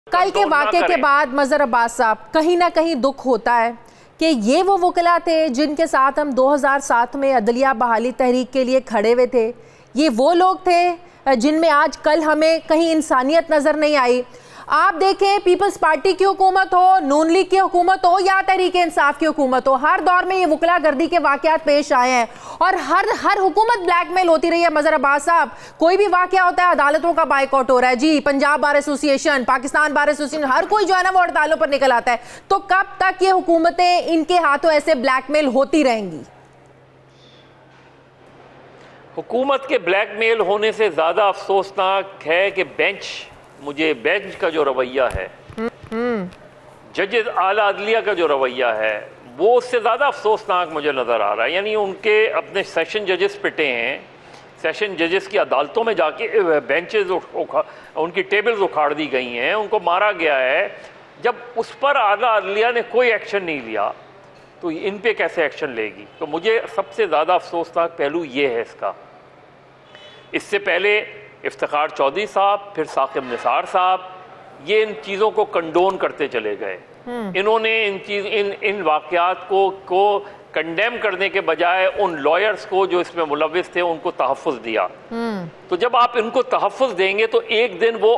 कल के वाक़े के बाद मज़हर अब्बास साहब कहीं ना कहीं दुख होता है कि ये वो वकला थे जिनके साथ हम 2007 में अदलिया बहाली तहरीक के लिए खड़े हुए थे। ये वो लोग थे जिनमें आज कल हमें कहीं इंसानियत नज़र नहीं आई। आप देखें, पीपल्स पार्टी की हुकूमत हो, नून लीग की हुकूमत हो या तहरीक इंसाफ की हुकूमत हो, हर दौर में ये वकला गर्दी के वाक़यात पेश आए हैं और हर हुकूमत ब्लैकमेल होती रही है। मज़हर अब्बास साहब, कोई भी वाक़या होता है अदालतों का बायकॉट हो रहा है जी, Punjab bar association, Pakistan bar association, हर कोई जो है ना वो हड़तालों पर निकल आता है। तो कब तक ये हुकूमतें इनके हाथों ऐसे ब्लैकमेल होती रहेंगी? हुकूमत के ब्लैकमेल होने से ज़्यादा अफसोसनाक है कि मुझे बेंच का जो रवैया है, जजेस आला अदलिया का जो रवैया है, वो उससे ज़्यादा अफसोसनाक मुझे नज़र आ रहा है। यानी उनके अपने सेशन जजेस पिटे हैं, सेशन जजेस की अदालतों में जाके बेंचेस उनकी टेबल्स उखाड़ दी गई हैं, उनको मारा गया है। जब उस पर आला अदलिया ने कोई एक्शन नहीं लिया तो इन पे कैसे एक्शन लेगी? तो मुझे सबसे ज़्यादा अफसोसनाक पहलू ये है इसका। इससे पहले इफ्तिखार चौधरी साहब, फिर साकिब निसार साहब, ये इन चीज़ों को कंडोन करते चले गए। इन्होंने इन वाक़यात को कंडेम करने के बजाय उन लॉयर्स को जो इसमें मुलव्विस थे उनको तहफ़्फ़ुज़ दिया। तो जब आप इनको तहफ़्फ़ुज़ देंगे तो एक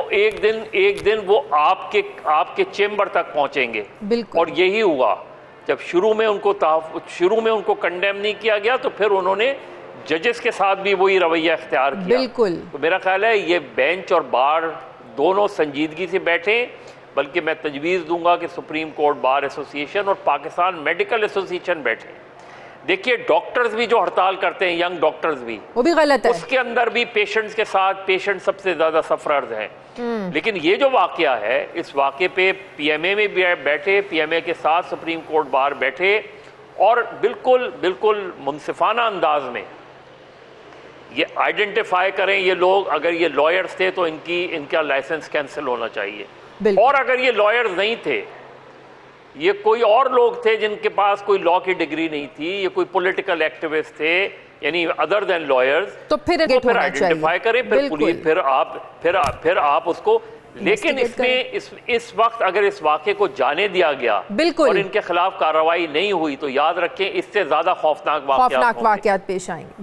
दिन वो आपके चेम्बर तक पहुँचेंगे। और यही हुआ। जब शुरू में उनको कंडेम नहीं किया गया तो फिर उन्होंने जजेस के साथ भी वही रवैया इख्तियार किया। बिल्कुल। तो मेरा ख्याल है ये बेंच और बार दोनों संजीदगी से बैठे, बल्कि मैं तजवीज़ दूंगा कि सुप्रीम कोर्ट बार एसोसिएशन और पाकिस्तान मेडिकल एसोसिएशन बैठे। देखिए, डॉक्टर्स भी जो हड़ताल करते हैं, यंग डॉक्टर्स भी, वो भी गलत है। उसके अंदर भी पेशेंट्स के साथ पेशेंट सबसे ज़्यादा सफरर्ज हैं। लेकिन ये जो वाक़या है, इस वाक़े पे PMA में बैठे, PMA के साथ सुप्रीम कोर्ट बार बैठे और बिल्कुल मुनसिफाना अंदाज में ये आइडेंटिफाई करें ये लोग, अगर ये लॉयर्स थे तो इनका लाइसेंस कैंसिल होना चाहिए। और अगर ये लॉयर्स नहीं थे, ये कोई और लोग थे जिनके पास कोई लॉ की डिग्री नहीं थी, ये कोई पॉलिटिकल एक्टिविस्ट थे, यानी अदर देन लॉयर्स, तो फिर आइडेंटिफाई करें, फिर पुलिस, फिर आप उसको। लेकिन इस वक्त अगर इस वाक़े को जाने दिया गया और इनके खिलाफ कार्रवाई नहीं हुई तो याद रखें इससे ज्यादा खौफनाक वाक़यात पेश आएंगे।